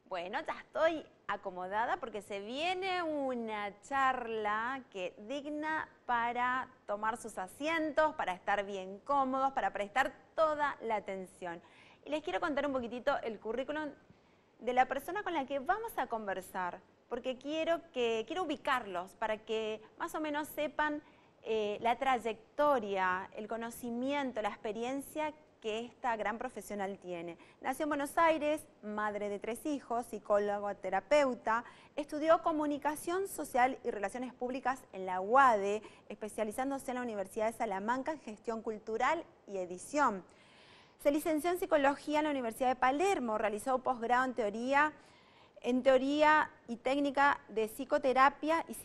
Bueno, ya estoy acomodada porque se viene una charla que digna para tomar sus asientos, para estar bien cómodos, para prestar toda la atención. Y les quiero contar un poquitito el currículum de la persona con la que vamos a conversar, porque quiero ubicarlos para que más o menos sepan la trayectoria, el conocimiento, la experiencia que esta gran profesional tiene. Nació en Buenos Aires, madre de 3 hijos, psicólogo, terapeuta, estudió Comunicación Social y Relaciones Públicas en la UADE, especializándose en la Universidad de Salamanca en Gestión Cultural y Edición. Se licenció en Psicología en la Universidad de Palermo, realizó posgrado en teoría y técnica de psicoterapia y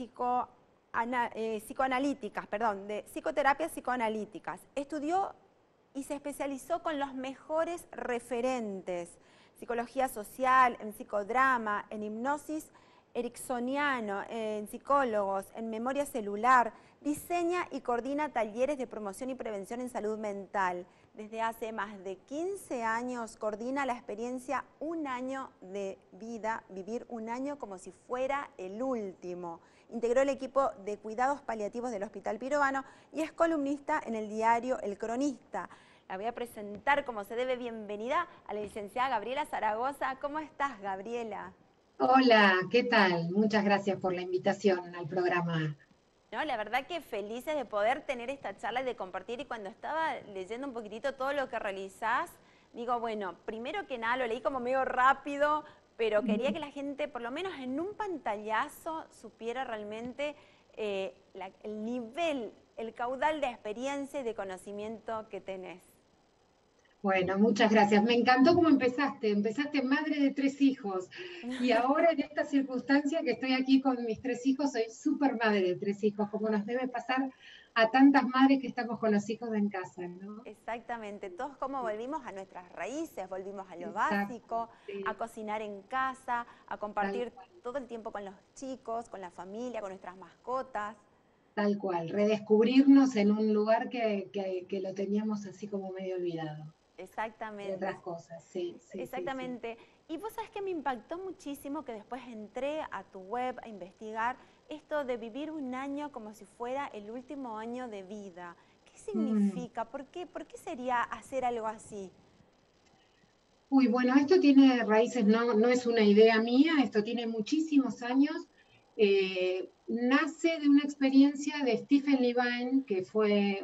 psicoterapias psicoanalíticas. Estudió y se especializó con los mejores referentes, psicología social, en psicodrama, en hipnosis ericksoniano, en psicólogos, en memoria celular, diseña y coordina talleres de promoción y prevención en salud mental. Desde hace más de 15 años coordina la experiencia Un año de vida, vivir un año como si fuera el último. Integró el equipo de cuidados paliativos del Hospital Pirovano y es columnista en el diario El Cronista. La voy a presentar como se debe. Bienvenida a la licenciada Gabriela Zaragoza. ¿Cómo estás, Gabriela? Hola, ¿qué tal? Muchas gracias por la invitación al programa. No, la verdad que felices de poder tener esta charla y de compartir. Y cuando estaba leyendo un poquitito todo lo que realizás, digo, bueno, primero que nada lo leí como medio rápido, pero quería que la gente, por lo menos en un pantallazo, supiera realmente el nivel, el caudal de experiencia y de conocimiento que tenés. Bueno, muchas gracias. Me encantó cómo empezaste. Empezaste madre de 3 hijos y ahora en esta circunstancia que estoy aquí con mis 3 hijos, soy súper madre de 3 hijos, como nos debe pasar a tantas madres que estamos con los hijos en casa, ¿no? Exactamente, todos como Sí, volvimos a nuestras raíces, volvimos a lo exacto, básico, a sí, cocinar en casa, a tal compartir cual. todo el tiempo con los chicos, con la familia, con nuestras mascotas. Tal cual, redescubrirnos en un lugar que lo teníamos así como medio olvidado, de Exactamente, otras cosas, sí, sí, sí, sí. exactamente. Y vos sabés que me impactó muchísimo que después entré a tu web a investigar esto de vivir un año como si fuera el último año de vida. ¿Qué Mm. significa? Por qué sería hacer algo así? Uy, bueno, esto tiene raíces, no es una idea mía, esto tiene muchísimos años. Nace de una experiencia de Stephen Levine, que fue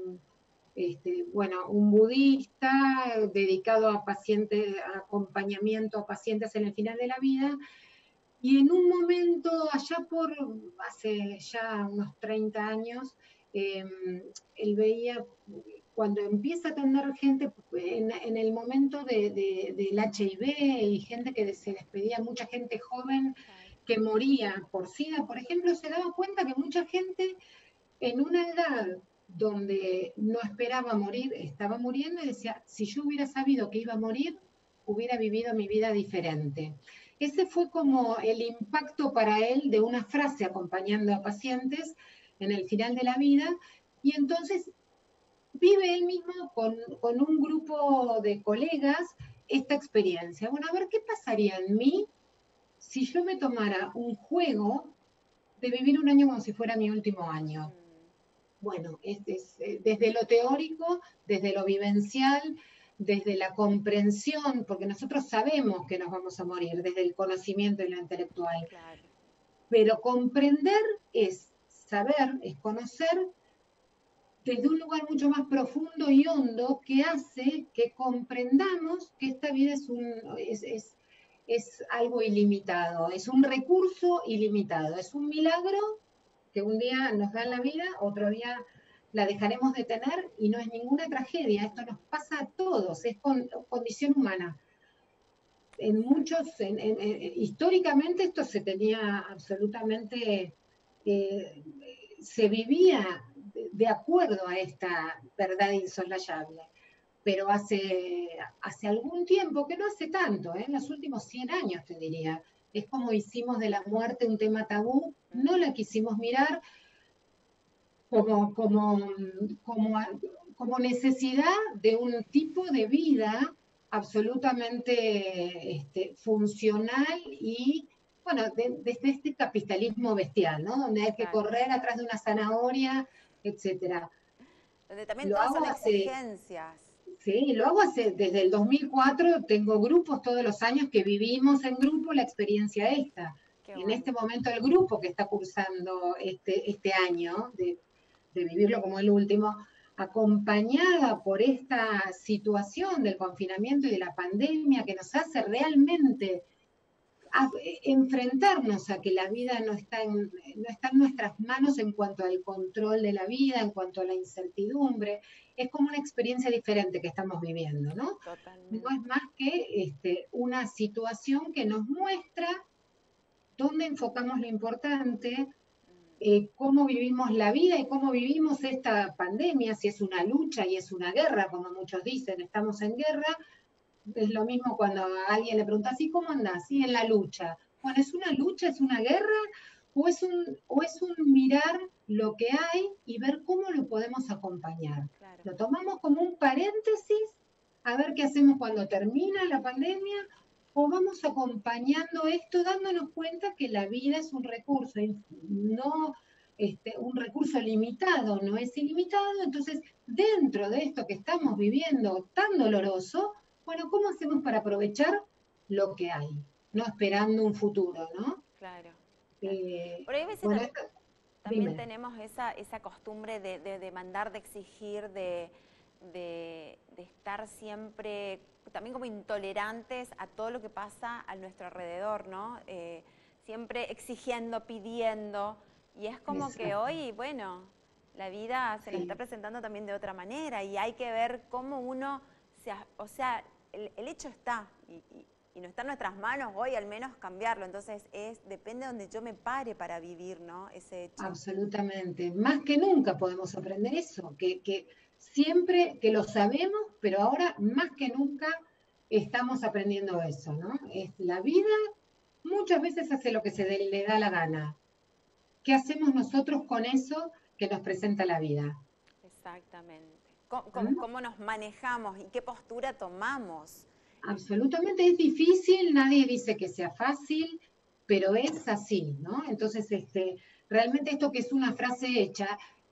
un budista dedicado a pacientes, a acompañamiento a pacientes en el final de la vida. Y en un momento, hace ya unos 30 años, eh, él veía, cuando empieza a atender gente en el momento del HIV y gente que se despedía, mucha gente joven Claro. que moría por SIDA, por ejemplo, se daba cuenta que mucha gente en una edad donde no esperaba morir, estaba muriendo y decía, si yo hubiera sabido que iba a morir, hubiera vivido mi vida diferente. Ese fue como el impacto para él de una frase acompañando a pacientes en el final de la vida, y entonces vive él mismo con un grupo de colegas esta experiencia. Bueno, a ver, ¿qué pasaría en mí si yo me tomara un juego de vivir un año como si fuera mi último año? Mm. Bueno, desde lo teórico, desde lo vivencial, desde la comprensión, porque nosotros sabemos que nos vamos a morir, desde el conocimiento y lo intelectual, Claro. pero comprender es saber, es conocer desde un lugar mucho más profundo y hondo que hace que comprendamos que esta vida es algo ilimitado, es un recurso ilimitado, es un milagro que un día nos da la vida, otro día la dejaremos de tener y no es ninguna tragedia, esto nos pasa a todos, es condición humana. Exacto. Históricamente esto se tenía absolutamente, eh, se vivía de acuerdo a esta verdad insoslayable, pero hace algún tiempo, que no hace tanto, en los últimos 100 años te diría, es como hicimos de la muerte un tema tabú, no la quisimos mirar como, como, como, como necesidad de un tipo de vida absolutamente funcional y, bueno, desde este capitalismo bestial, ¿no? Donde hay que Claro. correr atrás de una zanahoria, etcétera. Donde también Lo todas hago son hace, exigencias. sí, lo hago desde el 2004, tengo grupos todos los años que vivimos en grupo la experiencia esta. Qué En bueno. este momento el grupo que está cursando este año, de vivirlo como el último, acompañada por esta situación del confinamiento y de la pandemia que nos hace realmente enfrentarnos a que la vida no está en nuestras manos en cuanto al control de la vida, en cuanto a la incertidumbre. Es como una experiencia diferente que estamos viviendo, ¿no? No es Totalmente. más que una situación que nos muestra dónde enfocamos lo importante, cómo vivimos la vida y cómo vivimos esta pandemia, si es una lucha y es una guerra, como muchos dicen, estamos en guerra. Es lo mismo cuando a alguien le preguntas, ¿y cómo andás? Sí, en la lucha. Bueno, ¿es una lucha, es una guerra? ¿O es un mirar lo que hay y ver cómo lo podemos acompañar? Claro. ¿Lo tomamos como un paréntesis a ver qué hacemos cuando termina la pandemia? ¿O vamos acompañando esto dándonos cuenta que la vida es un recurso, no un recurso limitado, no es ilimitado? Entonces, dentro de esto que estamos viviendo tan doloroso, bueno, ¿cómo hacemos para aprovechar lo que hay? No esperando un futuro, ¿no? Claro, claro. Eh, Por ahí a veces bueno, también dime. tenemos esa costumbre de demandar, de exigir, de estar siempre también como intolerantes a todo lo que pasa a nuestro alrededor, ¿no? Siempre exigiendo, pidiendo, y es como que Exacto, hoy, bueno, la vida se nos está sí, presentando también de otra manera y hay que ver cómo uno, o sea, el hecho está y no está en nuestras manos hoy al menos cambiarlo, entonces depende de donde yo me pare para vivir, ¿no? Ese hecho. absolutamente. Más que nunca podemos aprender eso, que siempre que lo sabemos, pero ahora más que nunca estamos aprendiendo eso, ¿no? Es la vida muchas veces hace lo que le da la gana. ¿Qué hacemos nosotros con eso que nos presenta la vida? Exactamente. ¿Cómo, ¿Mm? cómo nos manejamos y qué postura tomamos? Absolutamente es difícil, nadie dice que sea fácil, pero es así, ¿no? Entonces, realmente esto que es una frase hecha,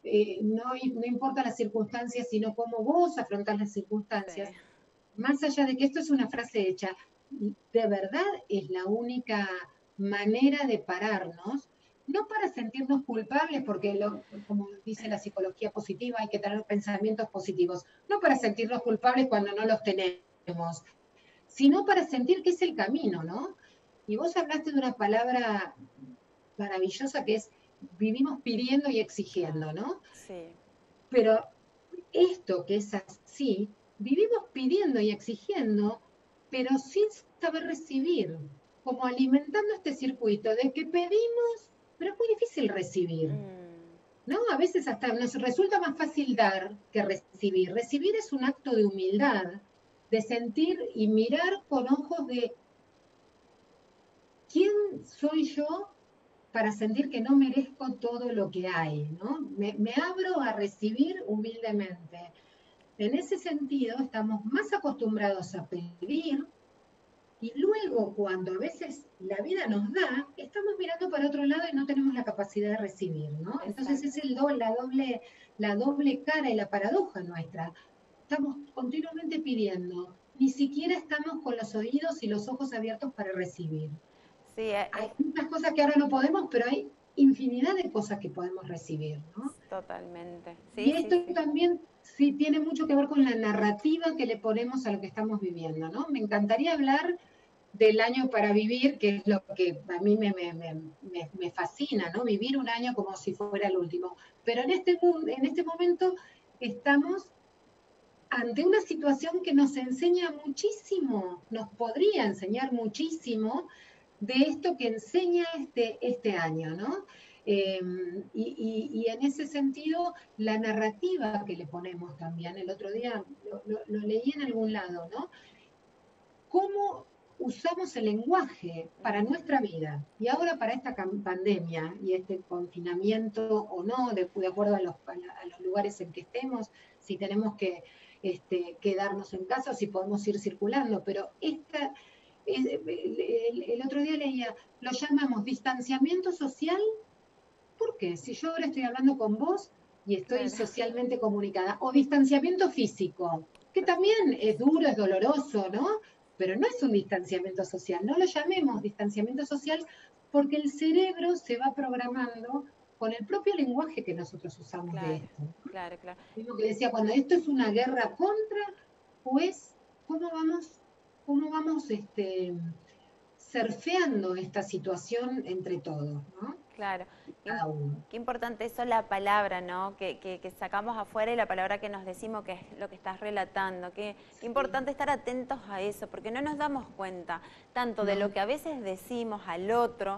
no importa las circunstancias, sino cómo vos afrontás las circunstancias, Sí. más allá de que esto es una frase hecha, de verdad es la única manera de pararnos, no para sentirnos culpables, porque como dice la psicología positiva, hay que tener pensamientos positivos, no para sentirnos culpables cuando no los tenemos, sino para sentir que es el camino, ¿no? Y vos hablaste de una palabra maravillosa que es vivimos pidiendo y Ah, exigiendo, ¿no? sí. Pero esto que es así, vivimos pidiendo y exigiendo, pero sin saber recibir, como alimentando este circuito de que pedimos, pero es muy difícil recibir, Mm, ¿no? A veces hasta nos resulta más fácil dar que recibir. Recibir es un acto de humildad, de sentir y mirar con ojos de ¿quién soy yo para sentir que no merezco todo lo que hay? ¿No? Me abro a recibir humildemente. En ese sentido, estamos más acostumbrados a pedir y luego cuando a veces la vida nos da, estamos mirando para otro lado y no tenemos la capacidad de recibir, ¿no? Entonces es exacto. la doble cara y la paradoja nuestra. Estamos continuamente pidiendo, ni siquiera estamos con los oídos y los ojos abiertos para recibir. Sí, Hay muchas cosas que ahora no podemos, pero hay infinidad de cosas que podemos recibir, ¿no? totalmente. Y Sí, sí, esto sí. también sí tiene mucho que ver con la narrativa que le ponemos a lo que estamos viviendo, ¿no? Me encantaría hablar del año para vivir, que es lo que a mí me fascina, ¿no? Vivir un año como si fuera el último. Pero en este momento estamos ante una situación que nos enseña muchísimo, nos podría enseñar muchísimo de esto que enseña este año, ¿no? Y en ese sentido, la narrativa que le ponemos también, el otro día lo leí en algún lado, ¿no? Cómo usamos el lenguaje para Mm, nuestra vida y ahora para esta pandemia y este confinamiento o no, de acuerdo a los lugares en que estemos, si tenemos quedarnos en casa, si podemos ir circulando, pero el otro día leía, lo llamamos distanciamiento social. ¿Por qué? Si yo ahora estoy hablando con vos y estoy Claro, socialmente comunicada, o distanciamiento físico, que también es duro, es doloroso, ¿no? Pero no es un distanciamiento social, no lo llamemos distanciamiento social porque el cerebro se va programando con el propio lenguaje que nosotros usamos de claro, esto. claro, claro. Mismo que decía, cuando esto es una guerra contra, pues, cómo vamos surfeando esta situación entre todos, ¿no? Claro, qué, Cada uno. qué importante eso la palabra, ¿no? Que sacamos afuera y la palabra que nos decimos, que es lo que estás relatando. Qué Sí, importante estar atentos a eso, porque no nos damos cuenta tanto de lo no, que a veces decimos al otro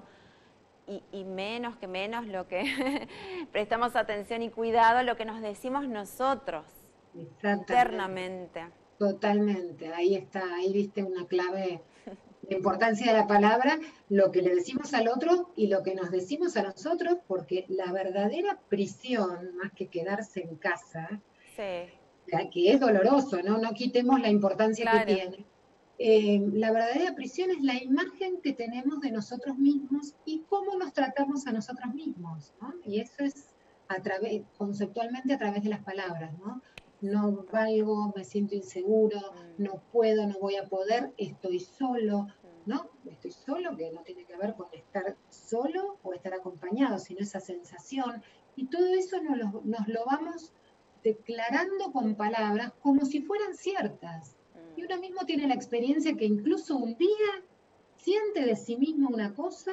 y menos que menos lo que prestamos atención y cuidado a lo que nos decimos nosotros exactamente, internamente. totalmente. Ahí está, ahí viste una clave, la importancia de la palabra, lo que le decimos al otro y lo que nos decimos a nosotros, porque la verdadera prisión, más que quedarse en casa, Sí, que es doloroso, ¿no? No quitemos la importancia que claro. tiene. La verdadera prisión es la imagen que tenemos de nosotros mismos y cómo nos tratamos a nosotros mismos, ¿no? Y eso es conceptualmente a través de las palabras, ¿no? No valgo, me siento inseguro, Mm, no puedo, no voy a poder, estoy solo, mm. ¿no? Estoy solo, que no tiene que ver con estar solo o estar acompañado, sino esa sensación. Y todo eso nos lo vamos declarando con palabras como si fueran ciertas. Y uno mismo tiene la experiencia que incluso un día siente de sí mismo una cosa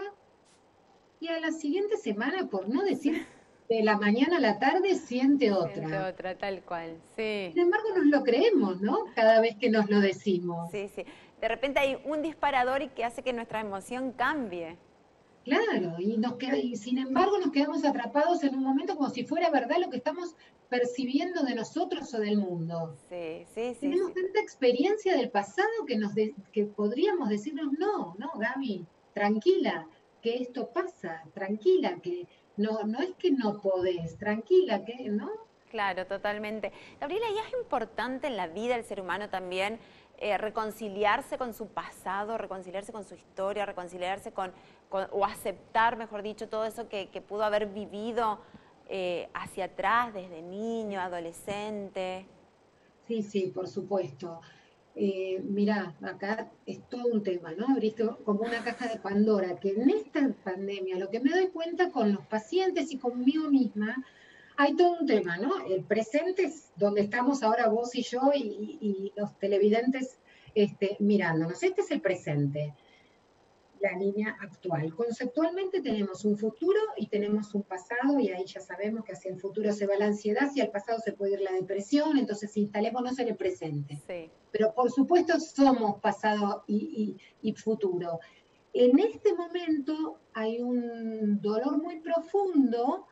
y a la siguiente semana, por no decir de la mañana a la tarde, siente Siente otra. otra, tal cual. Sí, Sin embargo, nos lo creemos, ¿no? Cada vez que nos lo decimos. sí, sí. De repente hay un disparador y que hace que nuestra emoción cambie. Claro, y sin embargo nos quedamos atrapados en un momento como si fuera verdad lo que estamos percibiendo de nosotros o del mundo. Sí, sí, sí, Tenemos sí. tanta experiencia del pasado que podríamos decirnos, no, no, Gaby, tranquila, que esto pasa, tranquila, que no es que no podés, tranquila, que, ¿no? Claro, totalmente. Gabriela, ¿y es importante en la vida del ser humano también reconciliarse con su pasado, reconciliarse con su historia, reconciliarse o aceptar, mejor dicho, todo eso que pudo haber vivido hacia atrás, desde niño, adolescente? Sí, sí, por supuesto. Mirá, acá es todo un tema, ¿no? Abriste como una caja de Pandora, que en esta pandemia, lo que me doy cuenta con los pacientes y conmigo misma, hay todo un tema, ¿no? El presente es donde estamos ahora vos y yo y los televidentes mirándonos. Este es el presente, la línea actual. Conceptualmente tenemos un futuro y tenemos un pasado, y ahí ya sabemos que hacia el futuro se va la ansiedad, hacia el pasado se puede ir la depresión, entonces instalémonos en el presente. Sí. Pero por supuesto somos pasado y futuro. En este momento hay un dolor muy profundo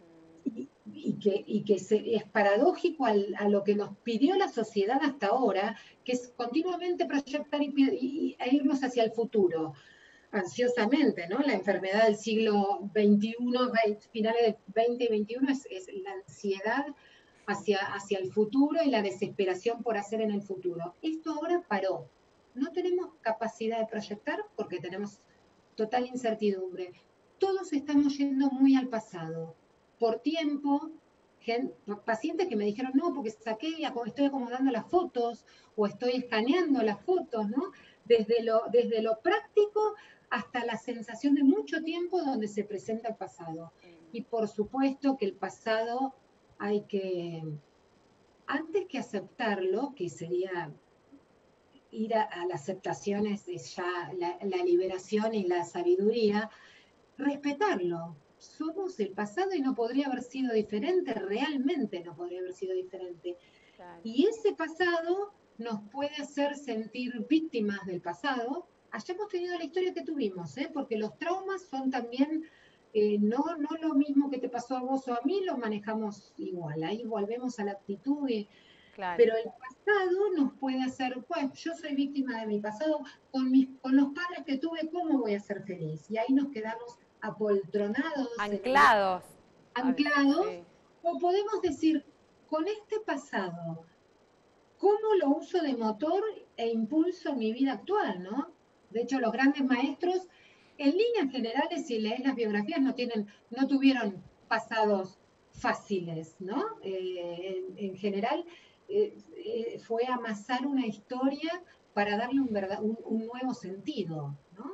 es paradójico a lo que nos pidió la sociedad hasta ahora, que es continuamente proyectar e irnos hacia el futuro, ansiosamente, ¿no? La enfermedad del siglo XXI, finales del 20 y 21, es la ansiedad hacia el futuro y la desesperación por hacer en el futuro. Esto ahora paró. No tenemos capacidad de proyectar porque tenemos total incertidumbre. Todos estamos yendo muy al pasado. Por tiempo, pacientes que me dijeron, no, porque estoy acomodando las fotos o estoy escaneando las fotos, ¿no? Desde lo práctico hasta la sensación de mucho tiempo donde se presenta el pasado. Y por supuesto que el pasado hay que, antes que aceptarlo, que sería ir a la aceptación, es ya la liberación y la sabiduría, respetarlo. Somos el pasado y no podría haber sido diferente, realmente no podría haber sido diferente. Claro. Y ese pasado nos puede hacer sentir víctimas del pasado, hayamos tenido la historia que tuvimos, ¿eh? Porque los traumas son también, no lo mismo que te pasó a vos o a mí, lo manejamos igual, ahí volvemos a la actitud, Claro. pero el pasado nos puede hacer, pues yo soy víctima de mi pasado, con los padres que tuve, ¿cómo voy a ser feliz? Y ahí nos quedamos apoltronados, Anclados. A veces, anclados, sí. o podemos decir, con este pasado, cómo lo uso de motor e impulso en mi vida actual, ¿no? De hecho, los grandes maestros, en líneas generales, si lees las biografías, no tuvieron pasados fáciles, ¿no? En general, fue amasar una historia para darle un nuevo sentido, ¿no?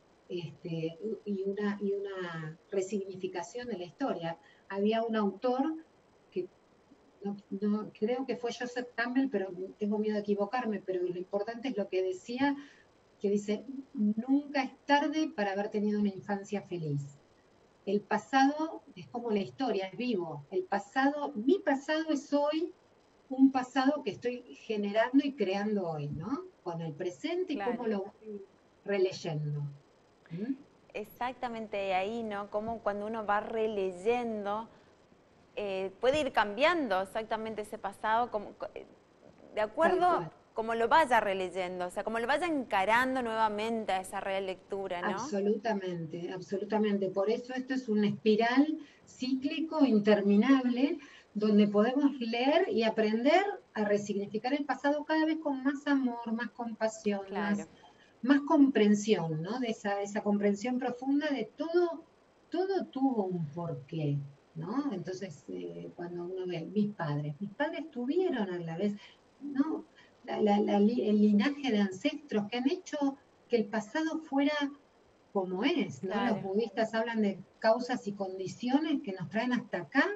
Y una resignificación de la historia. Había un autor que no, creo que fue Joseph Campbell, pero tengo miedo de equivocarme, pero lo importante es lo que decía, que dice, nunca es tarde para haber tenido una infancia feliz. El pasado es como la historia, es vivo. Mi pasado es hoy, un pasado que estoy generando y creando hoy, ¿no? Con el presente y cómo Claro. lo voy releyendo. ¿Mm? Exactamente ahí, ¿no? Como cuando uno va releyendo, puede ir cambiando exactamente ese pasado de Tal acuerdo cual. como lo vaya releyendo, o sea, como lo vaya encarando nuevamente a esa relectura, ¿no? Absolutamente, absolutamente. Por eso esto es una espiral cíclico interminable donde podemos leer y aprender a resignificar el pasado cada vez con más amor, más compasión, Claro. más comprensión, ¿no? De esa comprensión profunda de todo tuvo un porqué, ¿no? Entonces, cuando uno ve mis padres tuvieron a la vez, ¿no? El linaje de ancestros que han hecho que el pasado fuera como es, ¿no? Los Claro. budistas hablan de causas y condiciones que nos traen hasta acá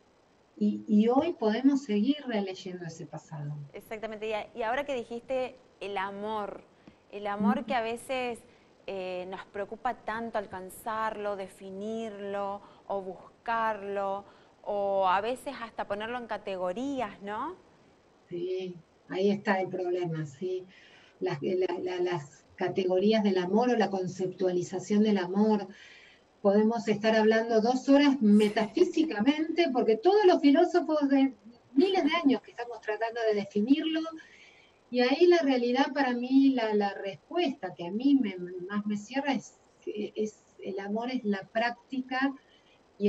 y hoy podemos seguir releyendo ese pasado. Exactamente. Y ahora que dijiste el amor que ¿Mm? a veces nos preocupa tanto alcanzarlo, definirlo o buscarlo, o a veces hasta ponerlo en categorías, ¿no? Sí, ahí está el problema, sí. Las categorías del amor o la conceptualización del amor. Podemos estar hablando 2 horas metafísicamente, porque todos los filósofos de miles de años que estamos tratando de definirlo, y ahí la realidad para mí, la respuesta que a mí más me cierra es el amor es la práctica y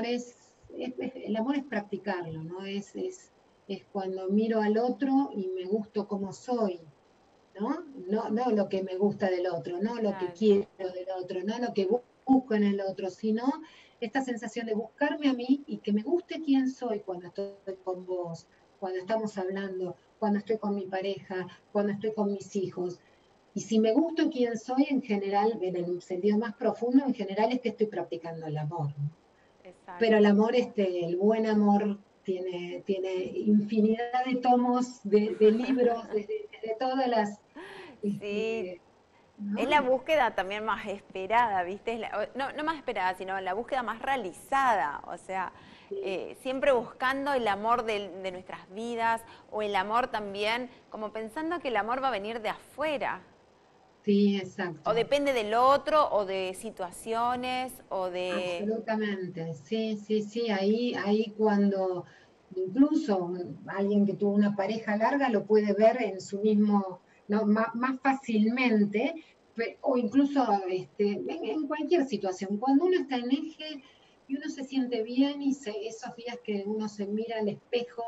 el amor es practicarlo, ¿no? Es cuando miro al otro y me gusto como soy, ¿no? No lo que me gusta del otro, no lo que Claro. quiero del otro, no lo que busco en el otro, sino esta sensación de buscarme a mí y que me guste quién soy cuando estoy con vos, cuando estamos hablando, cuando estoy con mi pareja, cuando estoy con mis hijos. Y si me gusto quién soy, en general, en el sentido más profundo, en general es que estoy practicando el amor, ¿no? Pero el Exacto. amor, el buen amor, tiene infinidad de tomos, de libros, de todas las, Sí, este, es ¿no? la búsqueda también más esperada, ¿viste? No, no más esperada, sino la búsqueda más realizada. O sea, Sí, siempre buscando el amor de nuestras vidas o el amor también, como pensando que el amor va a venir de afuera. sí, O exacto. depende del otro, o de situaciones, o de... Absolutamente, sí, sí, sí, ahí cuando incluso alguien que tuvo una pareja larga lo puede ver en su mismo, ¿no? Más fácilmente, o incluso en cualquier situación. Cuando uno está en eje y uno se siente bien y esos días que uno se mira al espejo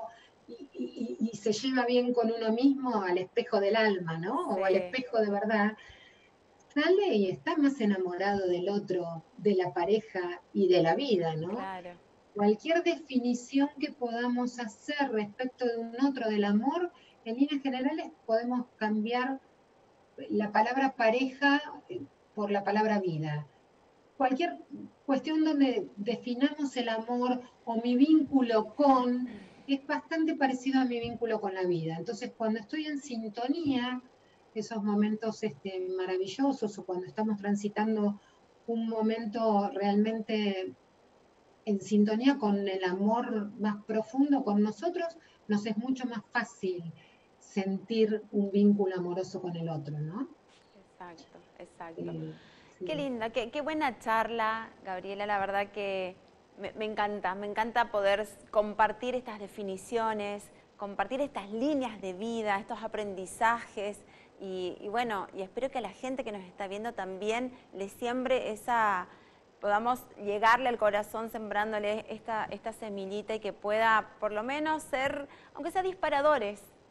y se lleva bien con uno mismo, al espejo del alma, ¿no? O al Sí, espejo de verdad sale y está más enamorado del otro, de la pareja y de la vida, ¿no? claro. Cualquier definición que podamos hacer respecto de un otro, del amor, en líneas generales podemos cambiar la palabra pareja por la palabra vida. Cualquier cuestión donde definamos el amor o mi vínculo con es bastante parecido a mi vínculo con la vida. Entonces, cuando estoy en sintonía, esos momentos maravillosos o cuando estamos transitando un momento realmente en sintonía con el amor más profundo con nosotros, nos es mucho más fácil sentir un vínculo amoroso con el otro, ¿no? Exacto, exacto. Eh, Qué sí. linda, qué buena charla, Gabriela. La verdad que me encanta poder compartir estas definiciones, compartir estas líneas de vida, estos aprendizajes. Y bueno, y espero que a la gente que nos está viendo también le siembre podamos llegarle al corazón sembrándole esta semillita y que pueda por lo menos ser, aunque sea disparadores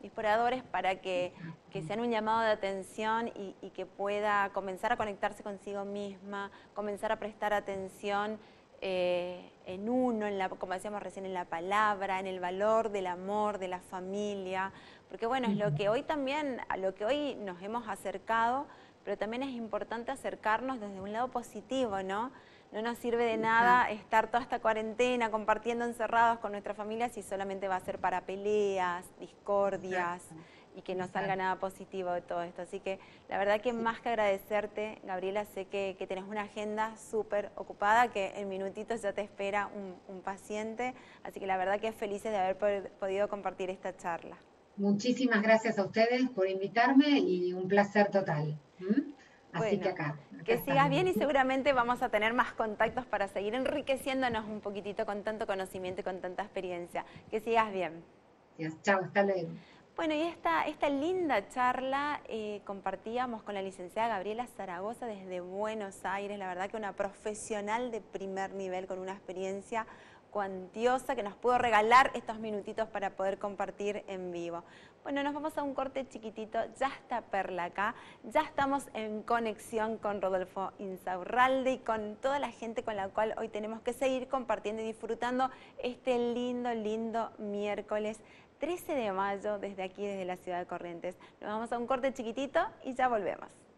disparadores para que sean un llamado de atención y que pueda comenzar a conectarse consigo misma, comenzar a prestar atención en uno, como decíamos recién, en la palabra, en el valor del amor, de la familia, porque bueno, es lo que hoy también, a lo que hoy nos hemos acercado, pero también es importante acercarnos desde un lado positivo, ¿no? No nos sirve de nada estar toda esta cuarentena compartiendo encerrados con nuestra familia si solamente va a ser para peleas, discordias y que no salga nada positivo de todo esto. Así que la verdad que más que agradecerte, Gabriela, sé que tenés una agenda súper ocupada, que en minutitos ya te espera un paciente, así que la verdad que felices de haber podido compartir esta charla. Muchísimas gracias a ustedes por invitarme y un placer total. Así que Bueno, acá que sigas estamos. bien y seguramente vamos a tener más contactos para seguir enriqueciéndonos un poquitito con tanto conocimiento y con tanta experiencia. Que sigas bien. Chao, hasta luego. Bueno, y esta linda charla compartíamos con la licenciada Gabriela Zaragoza desde Buenos Aires, la verdad que una profesional de primer nivel con una experiencia cuantiosa que nos pudo regalar estos minutitos para poder compartir en vivo. Bueno, nos vamos a un corte chiquitito, ya está Perla acá, ya estamos en conexión con Rodolfo Insaurralde y con toda la gente con la cual hoy tenemos que seguir compartiendo y disfrutando este lindo miércoles 13 de mayo desde aquí, desde la ciudad de Corrientes. Nos vamos a un corte chiquitito y ya volvemos.